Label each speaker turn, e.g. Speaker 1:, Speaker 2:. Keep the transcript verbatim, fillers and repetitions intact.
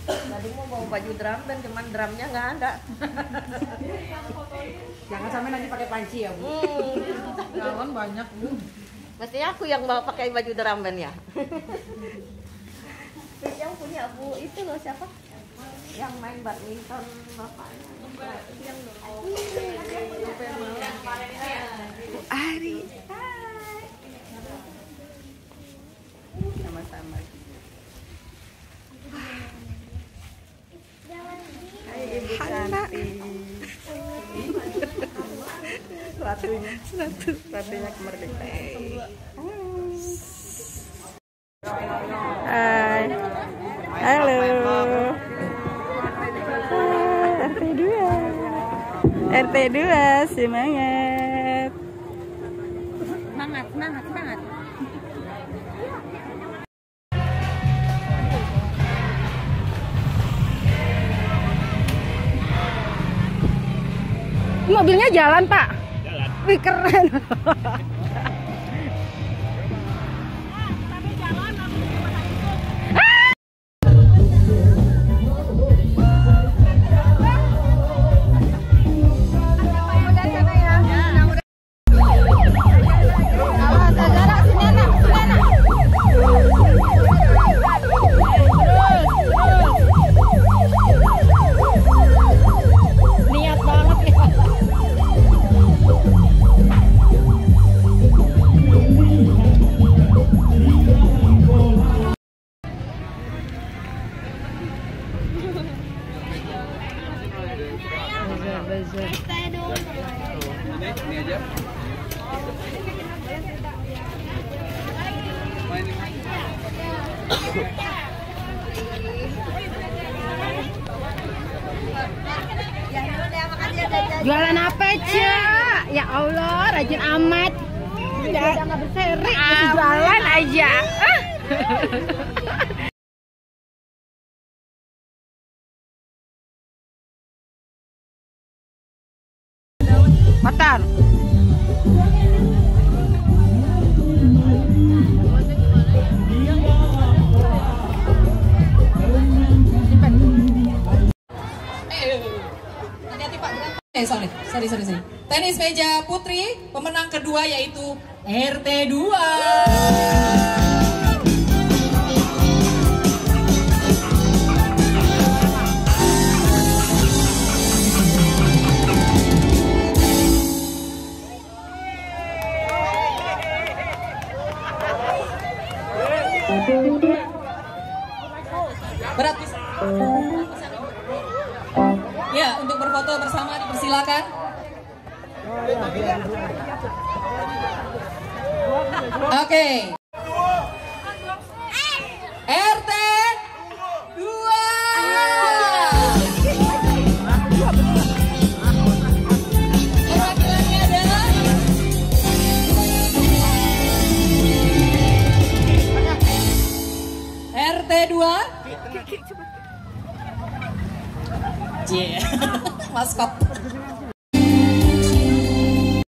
Speaker 1: Tadi mau bawa baju drum band, cuman drumnya nggak ada.
Speaker 2: Jangan sampai nanti pakai panci ya, Bu.
Speaker 1: Hmm.
Speaker 3: Galon banyak, Bu.
Speaker 1: Mestinya aku yang bawa pakai baju drum band ya. Yang punya Bu itu loh siapa? Yang main badminton bapaknya. Yang Bu Ari. Hai. Sama-sama. Hai Ibu cantik. Ratunya, ratu, ratunya kemerdekaan. Hai. Halo. R T dua. R T dua semangat.
Speaker 3: Semangat, semangat, semangat. Mobilnya jalan, Pak. Jalan. Wih, keren.
Speaker 4: Ini aja.
Speaker 3: Jualan apa, Cak? Ya Allah, rajin amat. Udah nggak berseri, masih jualan aja.
Speaker 1: Makan.
Speaker 5: Eh, sorry, sorry, sorry, sorry. Tenis meja putri, pemenang kedua yaitu R T dua. Berat bisa. Ya, untuk berfoto bersama dipersilakan. Oke. R T dua. Perwakilannya adalah R T dua. Yeah. Maskot.